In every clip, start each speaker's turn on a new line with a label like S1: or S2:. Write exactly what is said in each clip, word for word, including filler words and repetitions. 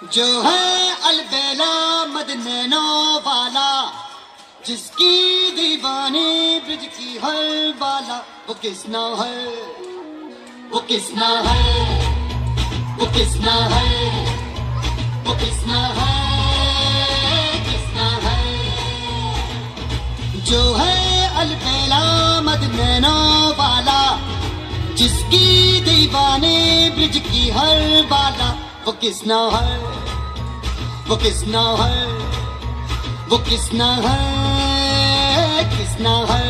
S1: जो है अलबेला मदनैनो वाला, जिसकी दीवानी ब्रिज की हर बाला, वो किसना है, वो किसना है, वो किसना है, वो किसना है, किसना है। जो है अलबेला मदनैनो वाला, जिसकी दीवानी ब्रिज की हर बाला, वो किसना है, वो किसना है, वो किसना है, किसना है।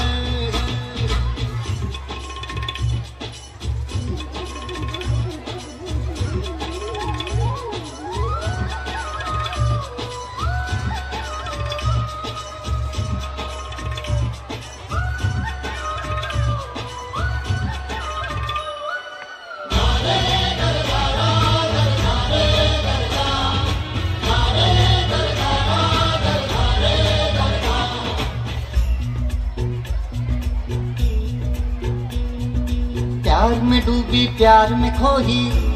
S1: प्यार में डूबी प्यार में खोही,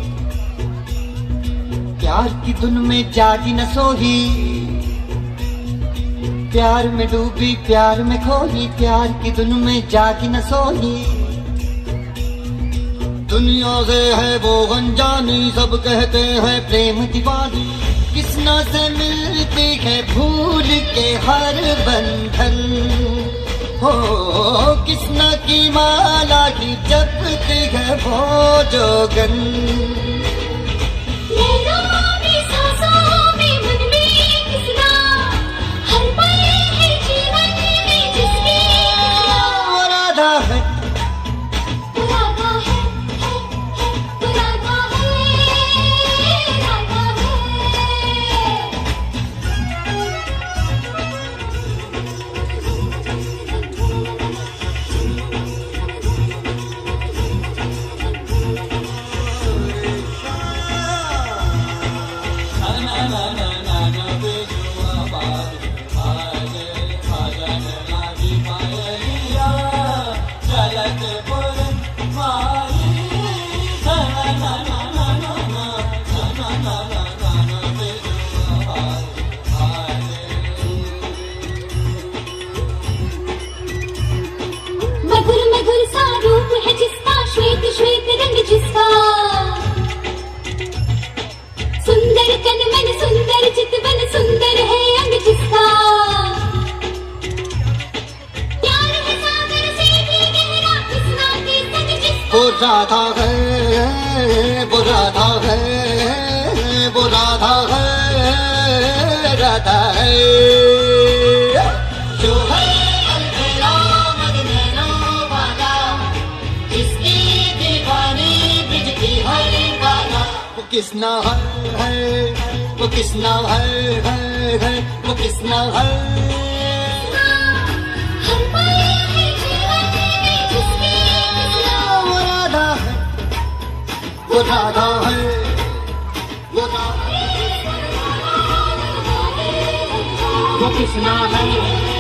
S1: प्यार की धुन में जागी न सोही। प्यार में डूबी प्यार में खोही, प्यार की धुन में जागी न सोही। दुनिया से है वो अनजानी, सब कहते हैं प्रेम दीवानी। किसना से मिलती है भूल के हर बंधन, हो किसना की माला की जपती है वो जोगन।
S2: मधुर मधुर सा रूप है जिसका, श्वेत श्वेत रंग जिसका। सुंदर तन मन सुंदर चितवन, सुंदर है अंग जिसका। प्यार है सागर से भी गहरा, किसना के संग जिसका।
S1: वो राधा है, वो राधा है, वो राधा है, राधा है। जो है अलबेला मदनैनो वाला, जिसकी दीवानी ब्रिज की हर बाला, वो किसना है, वो किसना है, है, है, वो किसना है।
S2: हर पल है जीवन में जिसकी किसना।
S1: वो राधा है, वो राधा है, वो राधा, वो किसना है।